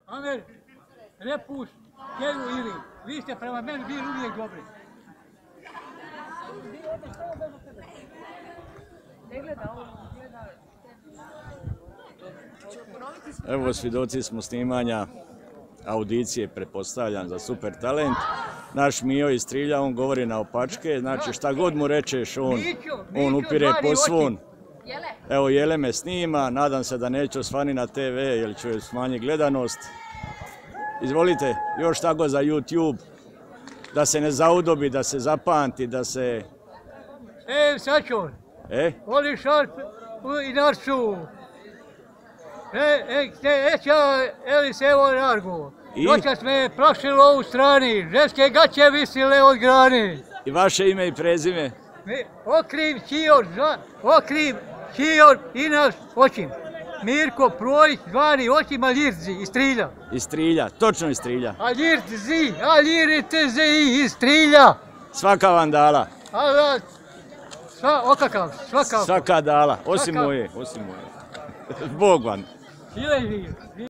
Amer, Repus, Keru ili, vi ste prema meni bili uvijek dobri. Evo, svjedoci smo snimanja audicije, pretpostavljam, za Super talent. Naš Mijo iz Trilja, on govori naopačke, znači šta god mu rečeš, on upire po svom. Evo, Jele me snima, nadam se da neće osvani na TV jer će joj smanjiti gledanost. Izvolite, još tako za YouTube, da se ne zaudobi, da se zapamti, da se... Sačor, voli šarp i narcu. Eli se evo nargo. Noćas me je plašilo u strani, ženske gaće visile od grani. I vaše ime i prezime? Okriv Čior i naš očin. Mirko Projić, zvani očin Aljirzi iz Trilja. Iz Trilja, točno iz Trilja. Aljirzi iz Trilja. Svaka vam dala. Svaka dala, osim moje. Bog vam.